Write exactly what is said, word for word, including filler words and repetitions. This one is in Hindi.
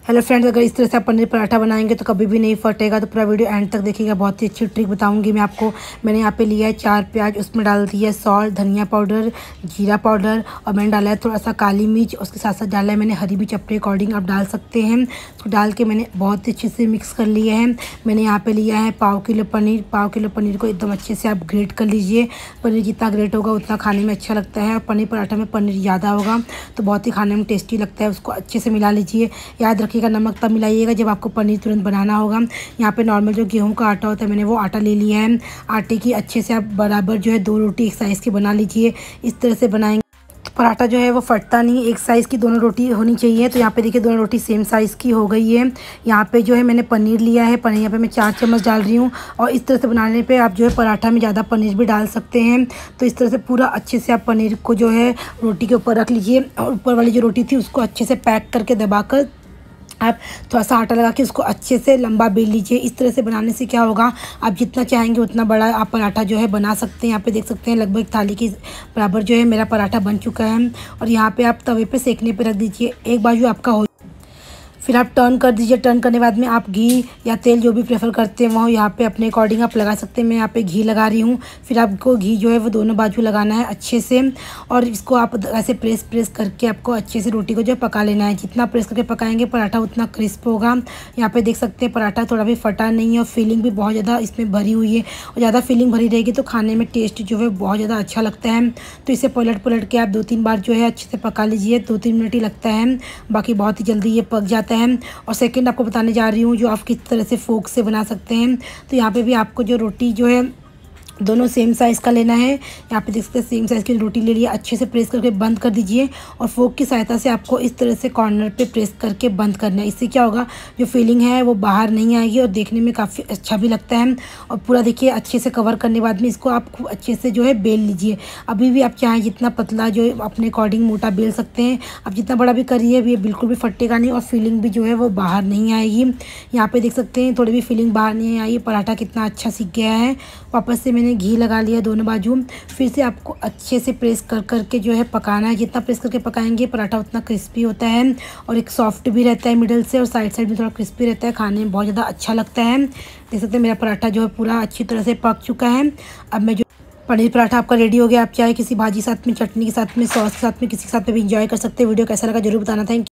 हेलो फ्रेंड्स, अगर इस तरह से आप पनीर पराठा बनाएंगे तो कभी भी नहीं फटेगा। तो पूरा वीडियो एंड तक देखिएगा, बहुत ही अच्छी ट्रिक बताऊंगी मैं आपको। मैंने यहाँ पे लिया है चार प्याज, उसमें डाल दिया है सॉल्ट, धनिया पाउडर, जीरा पाउडर, और मैंने डाला है थोड़ा सा काली मिर्च। उसके साथ साथ डाला है मैंने हरी मिर्च, अपने अकॉर्डिंग आप डाल सकते हैं। उसको डाल के मैंने बहुत ही अच्छे से मिक्स कर लिया है। मैंने यहाँ पर लिया है पाव किलो पनीर। पाव किलो पनीर को एकदम अच्छे से आप ग्रेट कर लीजिए। पनीर जितना ग्रेट होगा उतना खाने में अच्छा लगता है। और पनीर पराठा में पनीर ज़्यादा होगा तो बहुत ही खाने में टेस्टी लगता है। उसको अच्छे से मिला लीजिए। याद रखिएगा, नमक तब मिलाइएगा जब आपको पनीर तुरंत बनाना होगा। यहाँ पे नॉर्मल जो गेहूं का आटा होता है, मैंने वो आटा ले लिया है। आटे की अच्छे से आप बराबर जो है दो रोटी एक साइज़ की बना लीजिए। इस तरह से बनाएंगे तो पराठा जो है वो फटता नहीं। एक साइज़ की दोनों रोटी होनी चाहिए। तो यहाँ पे देखिए दोनों रोटी सेम साइज़ की हो गई है। यहाँ पे जो है मैंने पनीर लिया है। पनीर यहाँ पे मैं चार चम्मच डाल रही हूँ। और इस तरह से बनाने पे आप जो है पराठा में ज़्यादा पनीर भी डाल सकते हैं। तो इस तरह से पूरा अच्छे से आप पनीर को जो है रोटी के ऊपर रख लीजिए। और ऊपर वाली जो रोटी थी उसको अच्छे से पैक करके दबाकर आप थोड़ा सा आटा लगा के उसको अच्छे से लंबा बेल लीजिए। इस तरह से बनाने से क्या होगा, आप जितना चाहेंगे उतना बड़ा आप पराठा जो है बना सकते हैं। यहाँ पे देख सकते हैं लगभग थाली के बराबर जो है मेरा पराठा बन चुका है। और यहाँ पे आप तवे पे सेकने पे रख दीजिए। एक बाजू आपका हो, फिर आप टर्न कर दीजिए। टर्न करने के बाद में आप घी या तेल जो भी प्रेफर करते हैं वो यहाँ पे अपने अकॉर्डिंग आप लगा सकते हैं। मैं यहाँ पे घी लगा रही हूँ। फिर आपको घी जो है वो दोनों बाजू लगाना है अच्छे से। और इसको आप ऐसे प्रेस प्रेस करके आपको अच्छे से रोटी को जो है पका लेना है। जितना प्रेस करके पकाएंगे पराठा उतना क्रिस्प होगा। यहाँ पे देख सकते हैं पराठा थोड़ा भी फटा नहीं है और फीलिंग भी बहुत ज़्यादा इसमें भरी हुई है। और ज़्यादा फीलिंग भरी रहेगी तो खाने में टेस्ट जो है बहुत ज़्यादा अच्छा लगता है। तो इसे पलट पलट के आप दो तीन बार जो है अच्छे से पका लीजिए। दो तीन मिनट ही लगता है, बाकी बहुत ही जल्दी ये पक जाता है। और सेकंड आपको बताने जा रही हूँ जो आप किस तरह से फोक से बना सकते हैं। तो यहाँ पे भी आपको जो रोटी जो है दोनों सेम साइज़ का लेना है। यहाँ पे देख सकते हैं सेम साइज़ की रोटी ले लिया। अच्छे से प्रेस करके बंद कर दीजिए। और फोक की सहायता से आपको इस तरह से कॉर्नर पे प्रेस करके बंद करना है। इससे क्या होगा, जो फीलिंग है वो बाहर नहीं आएगी और देखने में काफ़ी अच्छा भी लगता है। और पूरा देखिए अच्छे से कवर करने के बाद में इसको आप खूब अच्छे से जो है बेल लीजिए। अभी भी आप चाहें जितना पतला जो अपने अकॉर्डिंग मोटा बेल सकते हैं। आप जितना बड़ा भी करिए ये बिल्कुल भी फटेगा नहीं और फीलिंग भी जो है वो बाहर नहीं आएगी। यहाँ पे देख सकते हैं थोड़ी भी फीलिंग बाहर नहीं आई। पराठा कितना अच्छा सीख गया है। वापस से मैंने घी लगा लिया दोनों बाजू। फिर से आपको अच्छे से प्रेस कर करके जो है पकाना है। जितना प्रेस करके पकाएंगे पराठा उतना क्रिस्पी होता है और एक सॉफ्ट भी रहता है मिडल से, और साइड साइड में थोड़ा क्रिस्पी रहता है। खाने में बहुत ज़्यादा अच्छा लगता है। देख सकते हैं मेरा पराठा जो है पूरा अच्छी तरह से पक चुका है। अब मैं जो पनीर पराठा आपका रेडी हो गया। आप चाहे किसी भाजी साथ में, चटनी के साथ में, सॉस के साथ में, किसी के साथ में भी इंजॉय कर सकते हैं। वीडियो कैसा लगा जरूर बताना। Thank you.